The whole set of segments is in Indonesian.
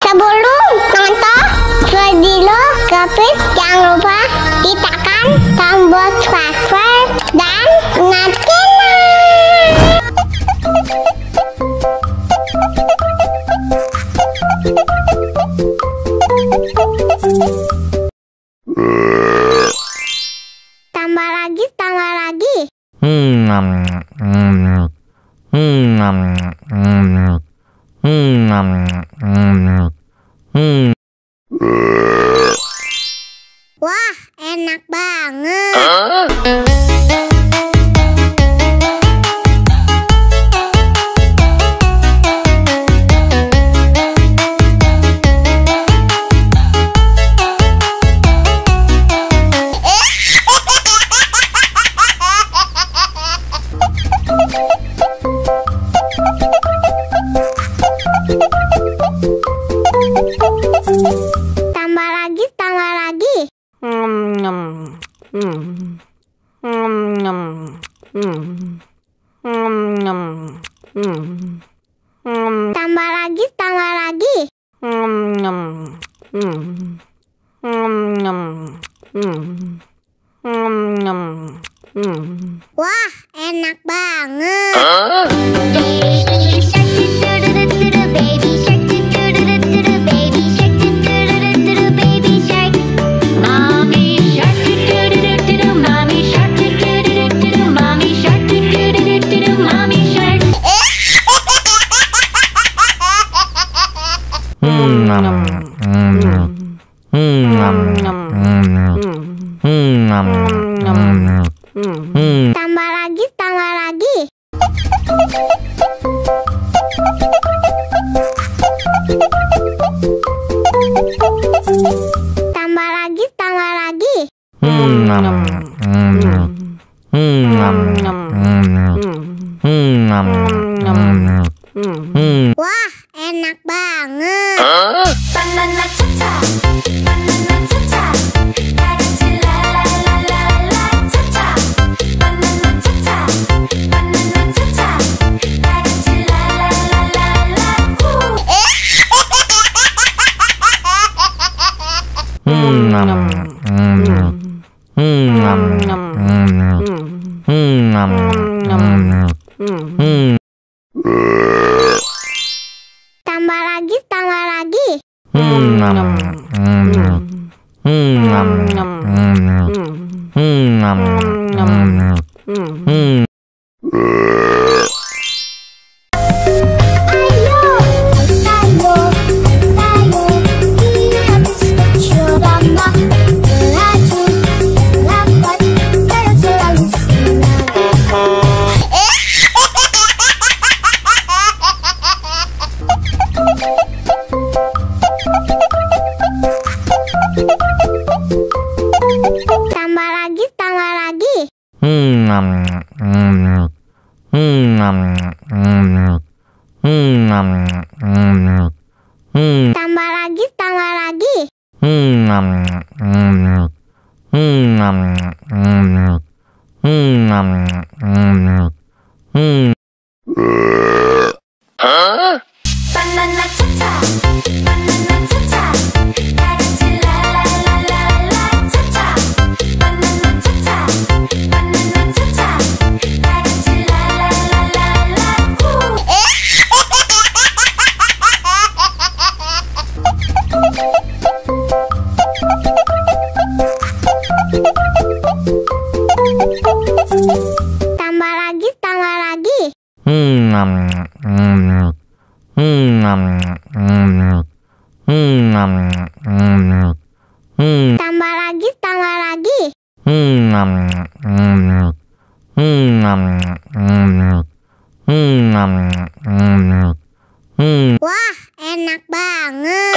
Sebelum nonton video Gapit, jangan lupa tekan tombol subscribe dan nyalakan. Tambah lagi. Tambah lagi. Wah, enak banget. Tambah lagi, tambah lagi. Tambah lagi, tambah lagi. Wah, enak banget. Tambah lagi, tambah lagi. Tambah lagi, tambah lagi. Wah, enak banget. Banana cha-cha, banana cha-cha, cha-cha la la la la la cha-cha. Banana cha-cha, banana cha-cha, cha-cha la la la la la. Tambah lagi, tambah lagi. Tambah lagi, tambah lagi. Tambah lagi, tambah lagi. Banana cha-cha, banana cha-cha, cha-cha la la la la la cha-cha. Banana cha-cha, banana cha-cha, cha-cha la la la la la. Tambah lagi, tambah lagi. Tambah lagi, tambah lagi. Wah, enak banget.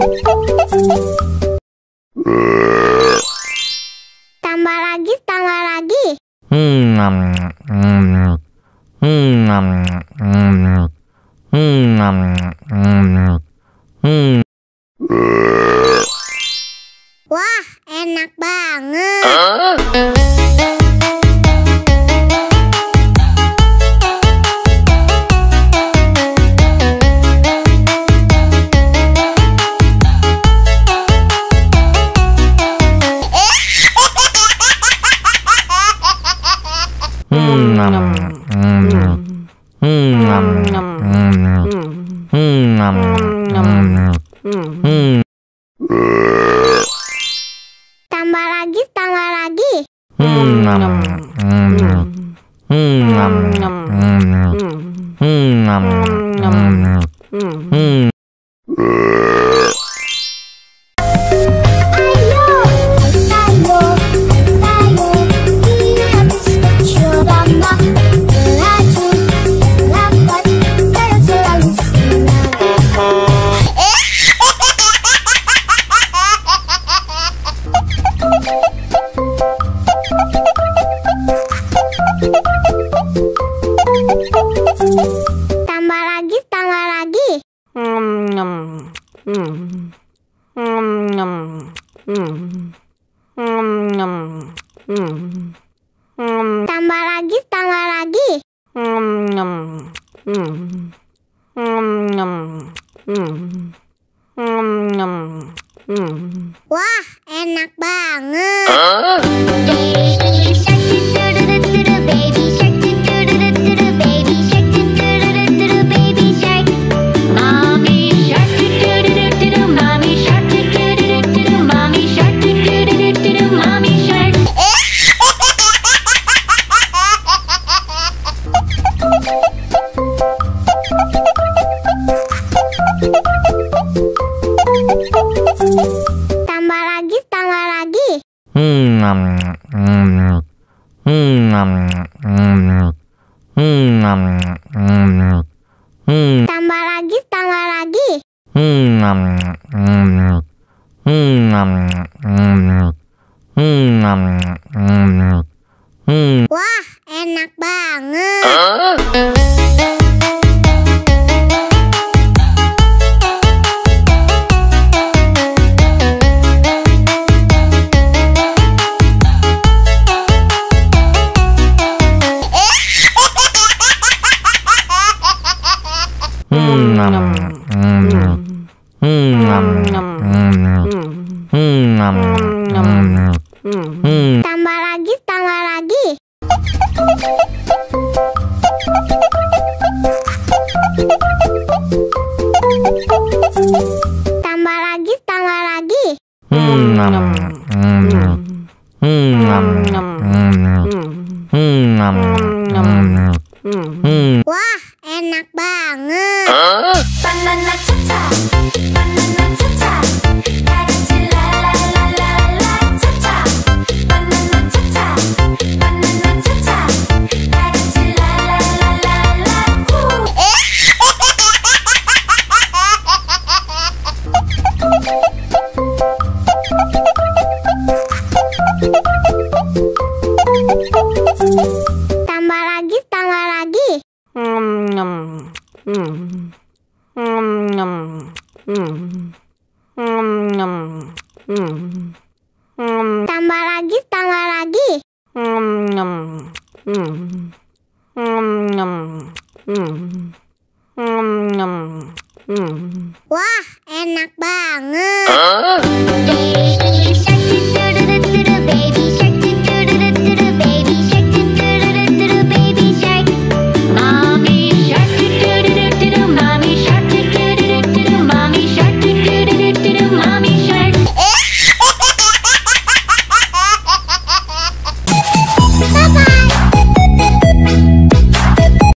Tambah lagi, tambah lagi. Wah, enak banget. Tambah lagi, tambah lagi. Tambah lagi, tambah lagi. Tambah lagi, tambah lagi. Wah, enak banget. Tambah lagi, tambah lagi. Tambah lagi, tambah lagi. Wah, enak banget. Tambah lagi, tambah lagi. Tambah lagi, tambah lagi. Wah, enak banget. Banana cha-cha, banana cha-cha, 같이 la la la la la cha-cha. Banana cha-cha, banana cha-cha, 같이 la la la la la woo. Tambah lagi, tambah lagi. Tambah lagi, tambah lagi. Wah, enak banget.